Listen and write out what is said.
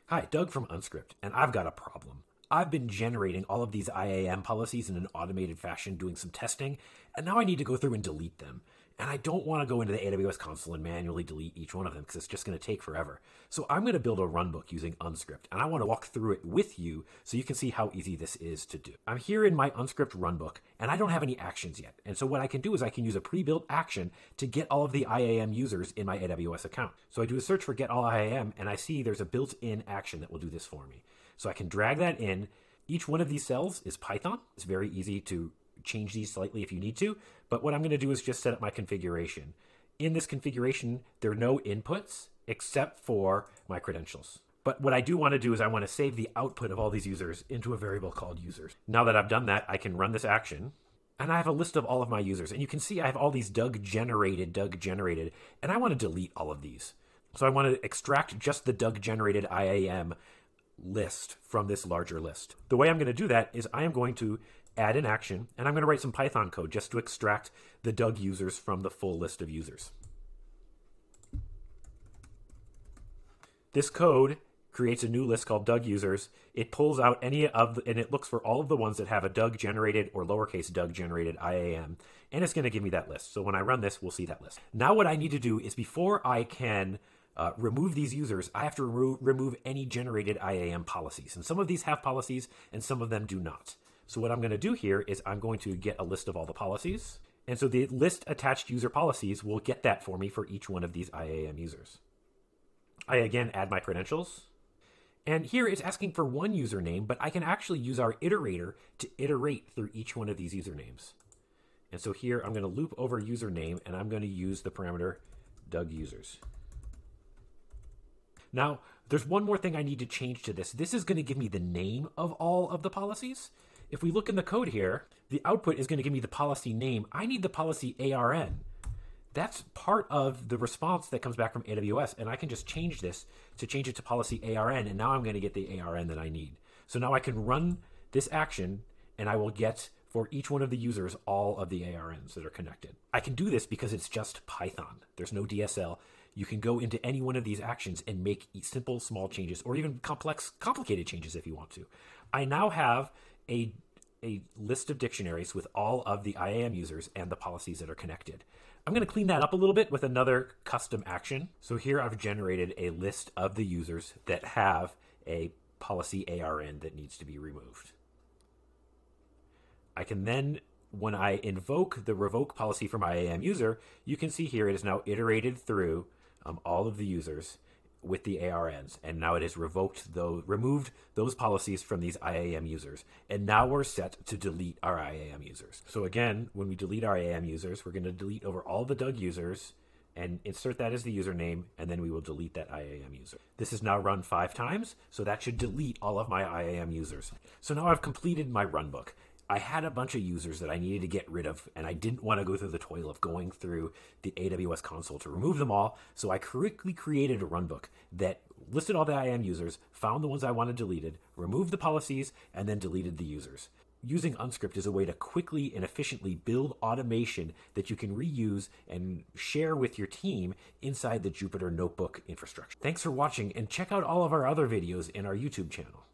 Hi, Doug from Unscript, and I've got a problem. I've been generating all of these IAM policies in an automated fashion, doing some testing, and now I need to go through and delete them. And I don't want to go into the AWS console and manually delete each one of them because it's just going to take forever. So I'm going to build a runbook using Unscript, and I want to walk through it with you so you can see how easy this is to do. I'm here in my Unscript runbook, and I don't have any actions yet. And so what I can do is I can use a pre-built action to get all of the IAM users in my AWS account. So I do a search for get all IAM, and I see there's a built-in action that will do this for me. So I can drag that in. Each one of these cells is Python. It's very easy to change these slightly if you need to, but what I'm going to do is just set up my configuration. In this configuration, there are no inputs except for my credentials. But what I do want to do is I want to save the output of all these users into a variable called users. Now that I've done that, I can run this action, and I have a list of all of my users. And you can see I have all these Doug generated, and I want to delete all of these. So I want to extract just the Doug generated IAM list from this larger list. The way I'm going to do that is I am going to add an action, and I'm going to write some Python code just to extract the Doug users from the full list of users. This code creates a new list called Doug users. It pulls out any of and it looks for all of the ones that have a Doug generated or lowercase Doug generated IAM, and it's going to give me that list. So when I run this, we'll see that list. Now what I need to do is before I can remove these users, I have to remove any generated IAM policies. And some of these have policies and some of them do not. So what I'm going to do here is I'm going to get a list of all the policies. And so the list attached user policies will get that for me for each one of these IAM users. I again add my credentials. And here it's asking for one username, but I can actually use our iterator to iterate through each one of these usernames. And so here I'm going to loop over username, and I'm going to use the parameter Doug users. Now, there's one more thing I need to change to this. This is going to give me the name of all of the policies. If we look in the code here, the output is going to give me the policy name. I need the policy ARN. That's part of the response that comes back from AWS, and I can just change this to change it to policy ARN, and now I'm going to get the ARN that I need. So now I can run this action, and I will get for each one of the users all of the ARNs that are connected. I can do this because it's just Python. There's no DSL. You can go into any one of these actions and make simple, small changes, or even complex, complicated changes if you want to. I now have a list of dictionaries with all of the IAM users and the policies that are connected. I'm going to clean that up a little bit with another custom action. So here I've generated a list of the users that have a policy ARN that needs to be removed. I can then, when I invoke the revoke policy from IAM user, you can see here it is now iterated through all of the users with the ARNs, and now it has removed those policies from these IAM users, and now we're set to delete our IAM users. So again, when we delete our IAM users, we're going to delete over all the Doug users and insert that as the username, and then we will delete that IAM user. This is now run 5 times, so that should delete all of my IAM users. So now I've completed my runbook. I had a bunch of users that I needed to get rid of, and I didn't want to go through the toil of going through the AWS console to remove them all, so I quickly created a runbook that listed all the IAM users, found the ones I wanted deleted, removed the policies, and then deleted the users. Using Unscript is a way to quickly and efficiently build automation that you can reuse and share with your team inside the Jupyter Notebook infrastructure. Thanks for watching, and check out all of our other videos in our YouTube channel.